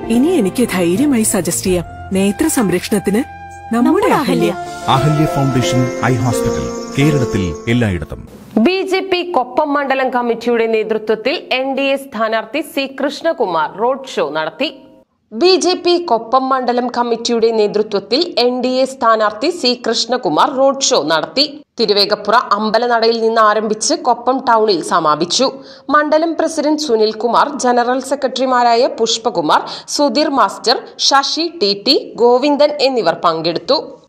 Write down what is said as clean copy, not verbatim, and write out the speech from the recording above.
ഇനി എനിക്ക് ധൈര്യമായി സജസ്റ്റ് ചെയ്യാം. നേത്ര സംരക്ഷണത്തിന് നമ്മുടെ Ahalya. Ahalya foundation eye hospital, കേരളത്തിൽ എല്ലായിടത്തും. ബിജെപി കൊപ്പം മണ്ഡലം കമ്മിറ്റിയുടെ നേതൃത്വത്തിൽ NDA സ്ഥാനാർത്ഥി C. കൃഷ്ണകുമാർ റോഡ് ഷോ നടത്തി. ബിജെപി കൊപ്പം മണ്ഡലം കമ്മിറ്റിയുടെ നേതൃത്വത്തിൽ NDA സ്ഥാനാർത്ഥി C. കൃഷ്ണകുമാർ റോഡ് ഷോ നടത്തി. തിരുവേഗപ്പുറ അമ്പലനടയിൽ നിന്ന് ആരംഭിച്ച് കൊപ്പം ടൗണിൽ സമാപിച്ചു. മണ്ഡലം പ്രസിഡന്റ് സുനിൽകുമാർ, ജനറൽ സെക്രട്ടറിമാരായ പുഷ്പകുമാർ, സുധീർ മാസ്റ്റർ, ശശി TT, ഗോവിന്ദൻ എന്നിവർ പങ്കെടുത്തു.